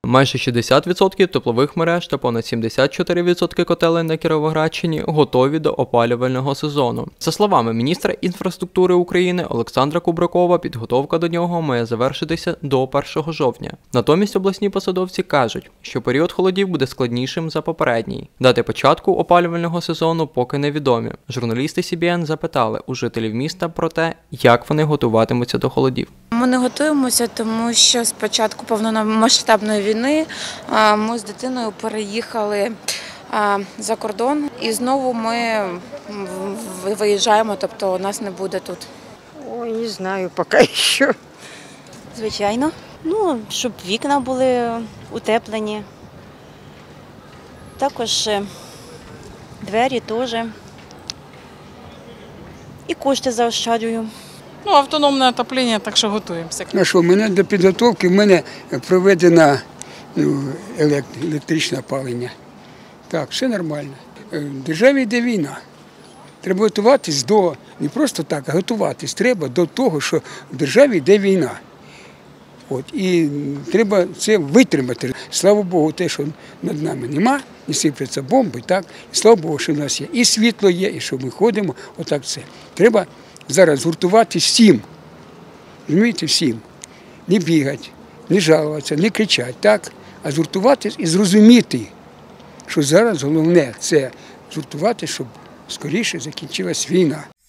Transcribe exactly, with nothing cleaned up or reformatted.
Майже шістдесят відсотків теплових мереж та понад сімдесят чотири відсотки котелень на Кіровоградщині готові до опалювального сезону. За словами міністра інфраструктури України Олександра Кубракова, підготовка до нього має завершитися до першого жовтня. Натомість обласні посадовці кажуть, що період холодів буде складнішим за попередній. Дати початку опалювального сезону поки невідомі. Журналісти Сі Бі Ен запитали у жителів міста про те, як вони готуватимуться до холодів. Ми не готуємося, тому що з початку повномасштабної війни ми з дитиною переїхали за кордон і знову ми виїжджаємо, тобто нас не буде тут. Ой, не знаю, поки що. Звичайно. Ну, щоб вікна були утеплені. Також двері теж. І кошти заощаджую. Ну, автономне отоплення, так що готуємося. Ну що, в мене до підготовки в мене проведено ну, електричне опалення. Так, все нормально. В державі йде війна. Треба готуватись до, не просто так, а готуватись треба до того, що в державі йде війна. От, і треба це витримати. Слава Богу, те, що над нами нема, не сипляться бомби, так? І слава Богу, що в нас є і світло є, і що ми ходимо, отак це. Треба зараз гуртуватись всім, розумієте, всім. Не бігати, не жалуватися, не кричати, так? А згуртуватись і зрозуміти, що зараз головне – це згуртуватись, щоб скоріше закінчилась війна.